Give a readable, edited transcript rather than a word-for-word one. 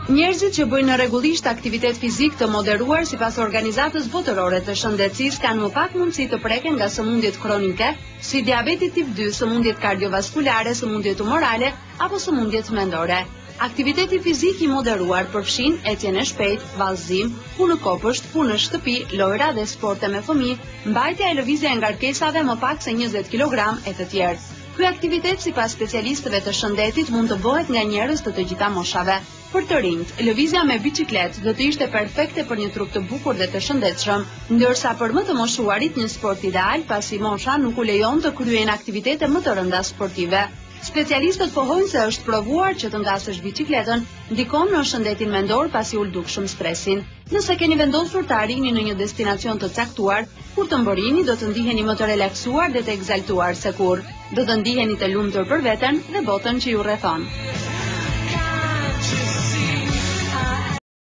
Njerëzit që bëjnë rregullisht aktivitet fizik të moderuar sipas organizatës botërore të shëndetësisë kanë më pak mundësi të preken nga sëmundjet kronike, si diabeti tip 2, sëmundjet kardiovaskulare, sëmundjet tumorale apo sëmundjet mendore. Aktiviteti fizik i moderuar përfshin ecjen e shpejtë, vallëzim, punë në kopësht, punë në shtëpi, lojra dhe sporte me fëmijë, mbajtja e lëvizja e ngarkesave më pak se 20 kg e të tjerë. Ky aktivitet sipas specialistëve të shëndetit mund të bëhet nga njerëz të gjitha moshave. Për të rinjt, lëvizja me biçikletë do të ishte perfekte për një trup të bukur dhe të shëndetshëm, ndërsa për më të moshuarit një sport ideal pasi mosha nuk u lejon të kryejnë aktivitete më të rënda sportive. Specialistët pohojnë se është provuar që të ngasësh biçikletën ndikon në shëndetin mendor pasi uldukshëm stresin. Nëse keni vendosur të arrini në një destinacion të caktuar, kur të mbërini do të ndiheni më të relaksuar dhe të egzaltuar se kur. Do të ndiheni të lumtur për veten dhe botën që ju rrethon.